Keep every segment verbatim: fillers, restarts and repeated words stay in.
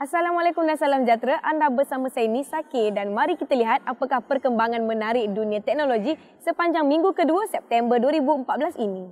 Assalamualaikum dan salam sejahtera. Anda bersama saya Nisa K dan mari kita lihat apakah perkembangan menarik dunia teknologi sepanjang minggu kedua September dua ribu empat belas ini.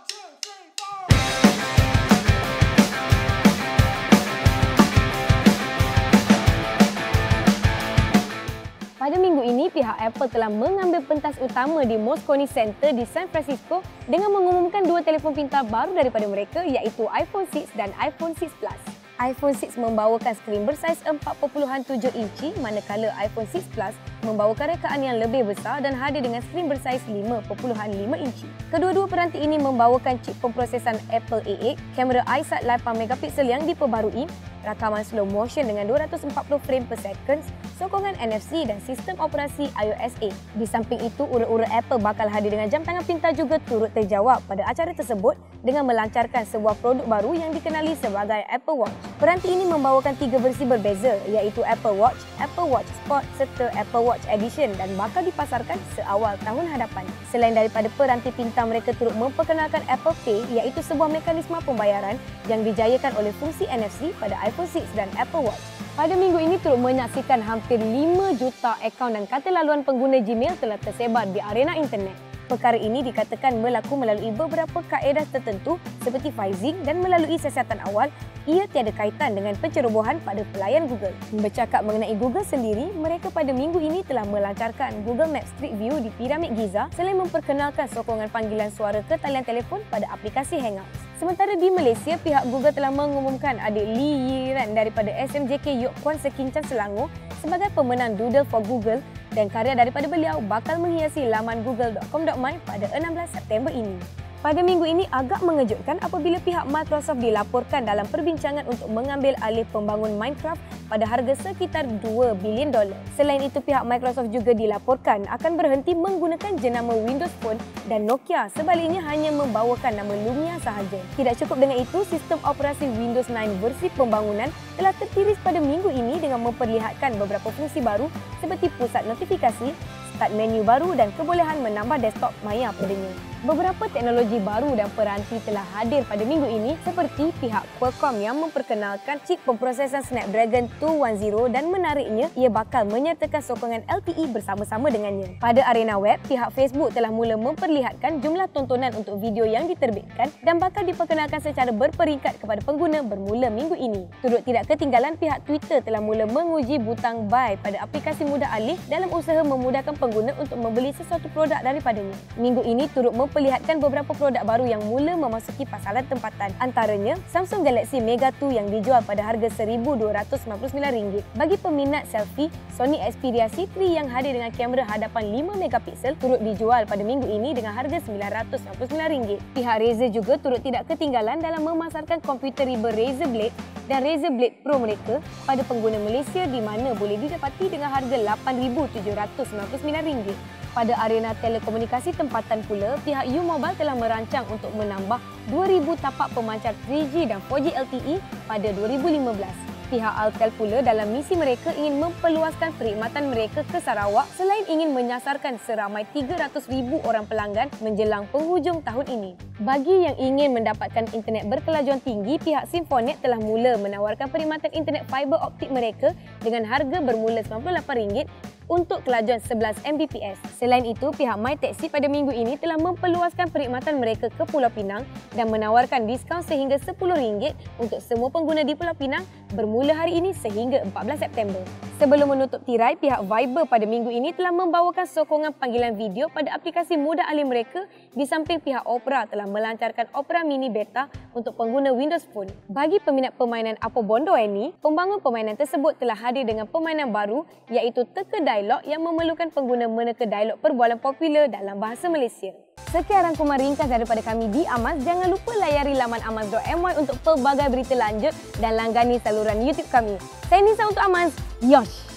Pada minggu ini, pihak Apple telah mengambil pentas utama di Moscone Center di San Francisco dengan mengumumkan dua telefon pintar baru daripada mereka iaitu iPhone enam dan iPhone enam Plus. iPhone enam membawakan skrin bersaiz empat perpuluhan tujuh inci manakala iPhone enam Plus membawakan rekaan yang lebih besar dan hadir dengan skrin bersaiz lima perpuluhan lima inci. Kedua-dua peranti ini membawakan chip pemprosesan Apple A lapan, kamera iSat lapan megapiksel yang diperbarui, rakaman slow motion dengan dua ratus empat puluh frame per second, sokongan N F C dan sistem operasi iOS eight. Di samping itu, ura-ura Apple bakal hadir dengan jam tangan pintar juga turut terjawab pada acara tersebut dengan melancarkan sebuah produk baru yang dikenali sebagai Apple Watch. Peranti ini membawakan tiga versi berbeza iaitu Apple Watch, Apple Watch Sport serta Apple Watch Edition dan bakal dipasarkan seawal tahun hadapan. Selain daripada peranti pintar, mereka turut memperkenalkan Apple Pay iaitu sebuah mekanisme pembayaran yang dijayakan oleh fungsi N F C pada iPhone enam dan Apple Watch. Pada minggu ini turut menyaksikan hampir lima juta akaun dan kata laluan pengguna Gmail telah tersebar di arena internet. Perkara ini dikatakan berlaku melalui beberapa kaedah tertentu seperti phishing dan melalui siasatan awal, ia tiada kaitan dengan pencerobohan pada pelayan Google. Bercakap mengenai Google sendiri, mereka pada minggu ini telah melancarkan Google Maps Street View di Piramid Giza selain memperkenalkan sokongan panggilan suara ke talian telefon pada aplikasi Hangouts. Sementara di Malaysia, pihak Google telah mengumumkan adik Lee Yiran daripada S M J K Yok Kwan Sekincang Selangor sebagai pemenang Doodle for Google dan karya daripada beliau bakal menghiasi laman google dot com dot my pada enam belas September ini. Pada minggu ini agak mengejutkan apabila pihak Microsoft dilaporkan dalam perbincangan untuk mengambil alih pembangun Minecraft pada harga sekitar dua bilion dolar. Selain itu, pihak Microsoft juga dilaporkan akan berhenti menggunakan jenama Windows Phone dan Nokia sebaliknya hanya membawakan nama Lumia sahaja. Tidak cukup dengan itu, sistem operasi Windows sembilan versi pembangunan telah tertiris pada minggu ini dengan memperlihatkan beberapa fungsi baru seperti pusat notifikasi, start menu baru dan kebolehan menambah desktop maya padanya. Beberapa teknologi baru dan peranti telah hadir pada minggu ini seperti pihak Qualcomm yang memperkenalkan chip pemprosesan Snapdragon dua sepuluh dan menariknya ia bakal menyertakan sokongan L T E bersama-sama dengannya. Pada arena web, pihak Facebook telah mula memperlihatkan jumlah tontonan untuk video yang diterbitkan dan bakal diperkenalkan secara berperingkat kepada pengguna bermula minggu ini. Turut tidak ketinggalan, pihak Twitter telah mula menguji butang buy pada aplikasi mudah alih dalam usaha memudahkan pengguna untuk membeli sesuatu produk daripadanya. Minggu ini turut memperlihatkan beberapa produk baru yang mula memasuki pasaran tempatan. Antaranya, Samsung Galaxy Mega dua yang dijual pada harga seribu dua ratus sembilan puluh sembilan ringgit. Bagi peminat selfie, Sony Xperia C tiga yang hadir dengan kamera hadapan lima megapiksel turut dijual pada minggu ini dengan harga sembilan ratus sembilan puluh sembilan ringgit. Pihak Razer juga turut tidak ketinggalan dalam memasarkan komputer riba Razer Blade dan Razer Blade Pro mereka pada pengguna Malaysia di mana boleh didapati dengan harga lapan ribu tujuh ratus sembilan puluh sembilan ringgit. Pada arena telekomunikasi tempatan pula, pihak U-Mobile telah merancang untuk menambah dua ribu tapak pemancar tiga G dan empat G L T E pada dua ribu lima belas. Pihak Altel pula dalam misi mereka ingin memperluaskan perkhidmatan mereka ke Sarawak selain ingin menyasarkan seramai tiga ratus ribu orang pelanggan menjelang penghujung tahun ini. Bagi yang ingin mendapatkan internet berkelajuan tinggi, pihak Symphoniet telah mula menawarkan perkhidmatan internet fiber optik mereka dengan harga bermula sembilan puluh lapan ringgit untuk kelajuan sebelas megabit per second. Selain itu, pihak MyTaxi pada minggu ini telah memperluaskan perkhidmatan mereka ke Pulau Pinang dan menawarkan diskaun sehingga sepuluh ringgit untuk semua pengguna di Pulau Pinang bermula hari ini sehingga empat belas September. Sebelum menutup tirai, pihak Viber pada minggu ini telah membawakan sokongan panggilan video pada aplikasi mudah alih mereka di samping pihak Opera telah melancarkan Opera Mini Beta untuk pengguna Windows Phone. Bagi peminat permainan Apa Bondo ini, pembangun permainan tersebut telah hadir dengan permainan baru iaitu Teka Dialog yang memerlukan pengguna meneka dialog perbualan popular dalam bahasa Malaysia. Sekian rangkuman ringkas daripada kami di Amas. Jangan lupa layari laman amas dot my untuk pelbagai berita lanjut dan langgani saluran YouTube kami. Saya Nisa untuk Amas. Yosh!